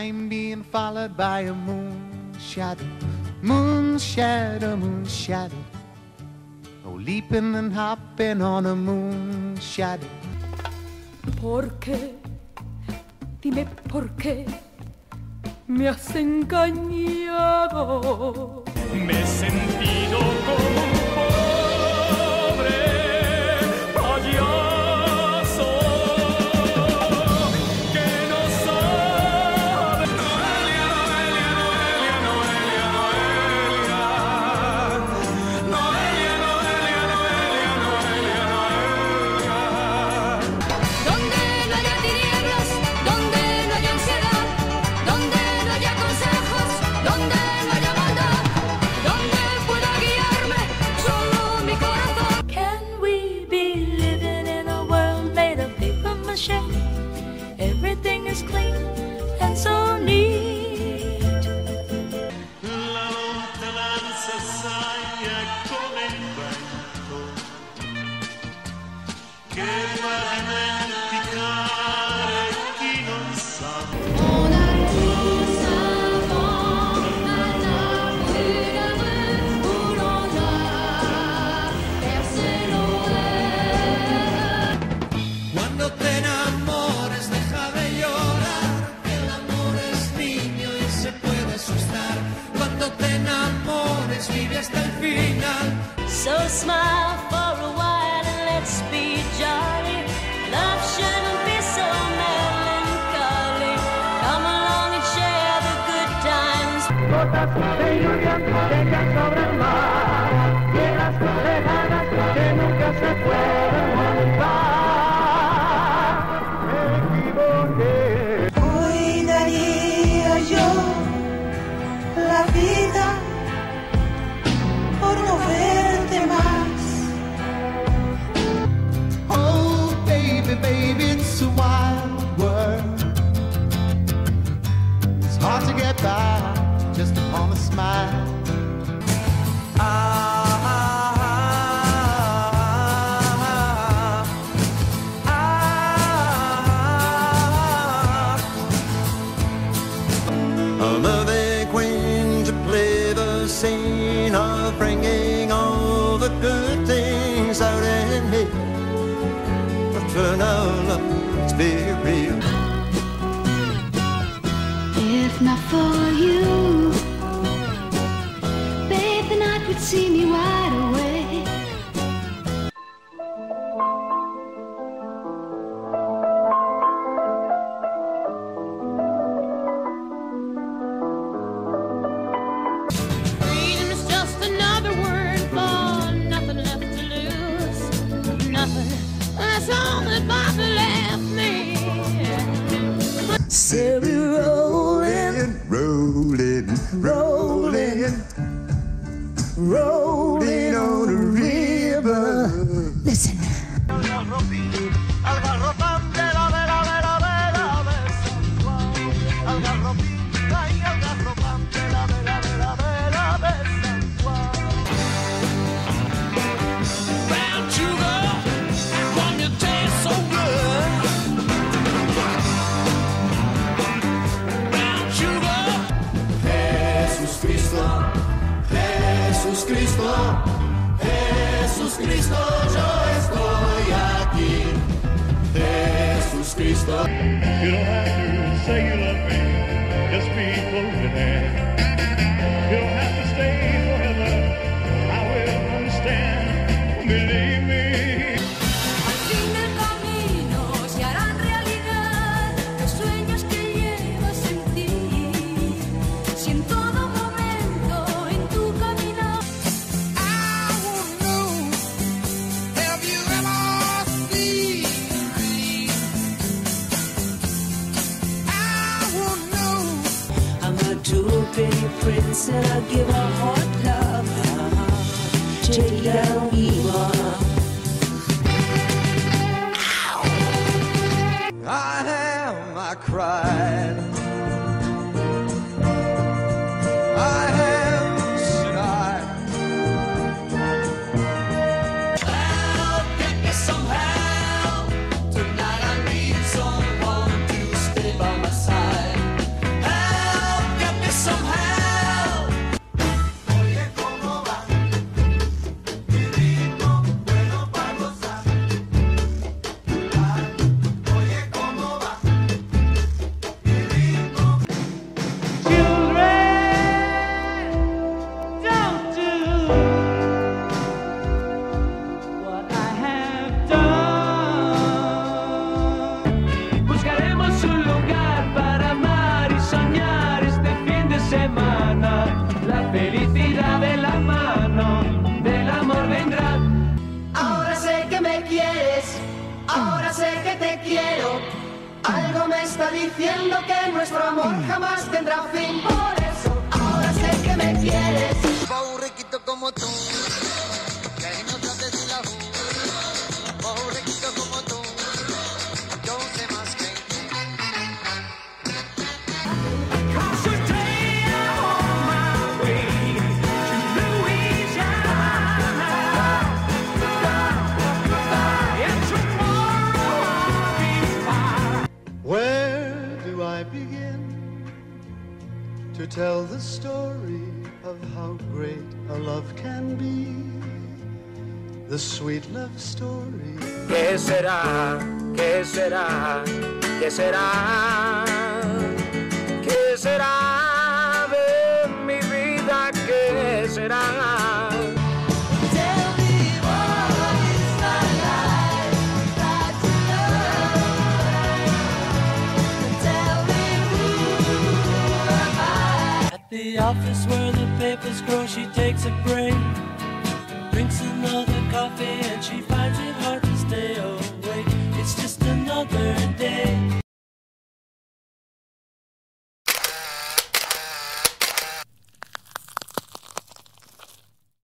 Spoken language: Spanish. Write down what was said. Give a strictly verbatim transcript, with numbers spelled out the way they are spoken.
I'm being followed by a moon shadow, moon shadow, moon shadow. Oh, leaping and hopping on a moon shadow. ¿Por qué? Dime por qué me has engañado. Me he sentido como un pobre payaso que no sabe. Noelia, Noelia, Noelia, Noelia, Noelia, Noelia, Noelia, Noelia, Noelia. Donde no haya tinieblas, donde no haya ansiedad, donde no haya consejos, donde no haya maldad, donde pueda guiarme solo mi corazón. Can we be living in a world made of paper mache? Everything is clean and so neat. La lontananza sai è come il vento che va a dimenticare chi non sa. Ona rosa alla huvud corona Barcelona. Cuando te enamores deja de llorar, que el amor es niño y se puede asustar. Cuando te enamores vive hasta el final. So smile for a while and let's be jolly. Love shouldn't be so melancholy. Come along and share the good times. Gotas de lluvia que caen sobre el mar, piedras lejanas que nunca se pueden olvidar. Me equivoqué. Hoy daría yo la vida por no verte más. Oh, baby, baby, it's a wild world. It's hard to get by just upon a smile. Another queen to play the scene of bringing all the good things out in me. But for now, let's be real. If not for you, babe, the night would see me wide awake. Freedom is just another word for nothing left to lose. Nothing. That's all that Bobby left me. Say we're rolling, rolling, rolling, rolling on the river. Listen. Brown sugar, how come you taste so good? Brown sugar. Jesús Cristo, Jesús Cristo, Jesús Cristo, yo estoy aquí. Jesús Cristo. You don't have to say you love me, just be close at hand. You don't have to stay forever, I will understand, believe me. Al fin del camino se harán realidad los sueños que llevas en ti. Si en todo momento en tu camino I won't know. Have you ever seen me? I won't know. I'm a too pretty prince and I give a hot love. Take down evil. I am, I cried. I am, said I. Help, get me some help. Tonight I need someone to stay by my side. Help, que te quiero. Algo me está diciendo que nuestro amor jamás tendrá fin. Por eso ahora sé que me quieres. Pa' un riquito como tú, que no trates de la ju. Pa' un riquito como tú, yo sé más que tú. Where do I begin to tell the story of how great a love can be? The sweet love story. ¿Qué será? ¿Qué será? ¿Qué será? ¿Qué será de mi vida? ¿Qué será? The office where the papers grow, she takes a break, drinks another coffee, and she finds it hard to stay away.